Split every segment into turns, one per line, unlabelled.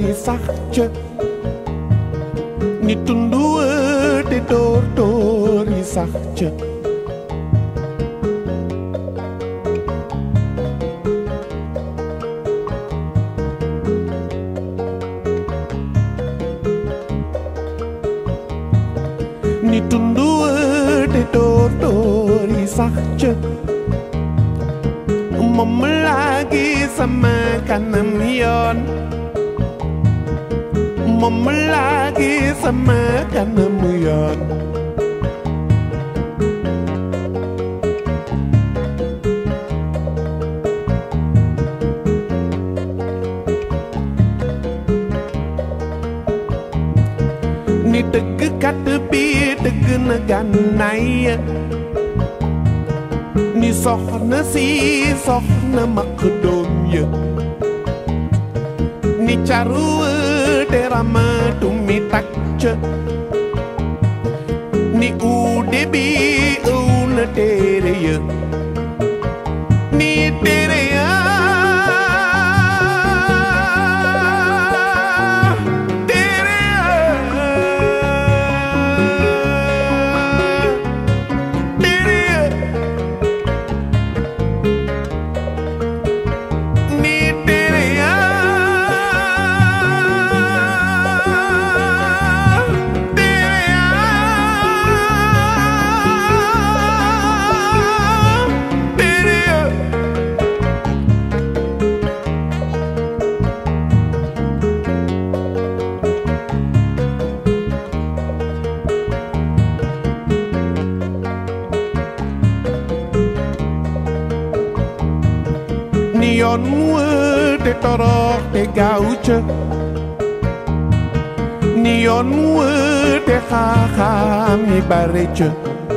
yi sax ca ni tundu te tóor yi sax ca ni tundu te tóor yi sax ca moom laa gis sama kanam yoon moom laa gis sama kanam yoon ni tëggkat bi tëgg na gànnaay ni soxna si soxna maq doom ya ni caru te ramatu mi tàcc ni uude bi ëw na téere ya ni téere ya ni yoon wër te torox te gaaw ca ni yoon wër te xaaxaam yi bare ca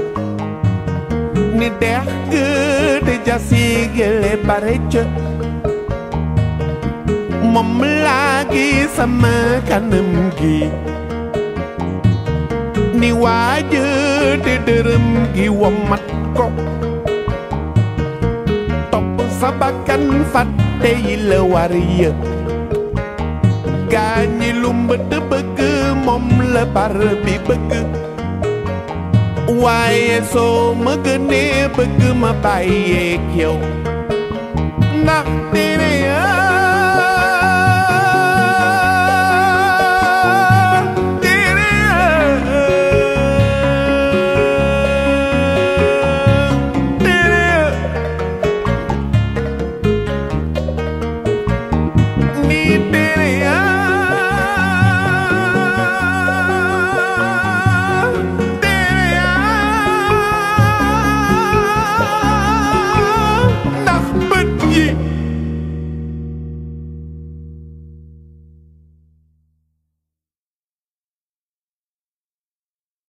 ni dex te jasigele bare ca moom laa gis sama kanam gi ni waaja te dërëm gi womat ko sa bakkan fàtte yi la war ya gaañi lu mbëtt bëgg moom la bar bi bëgg waaye soo ma gënee bëgg ma bàyyeek yow ndax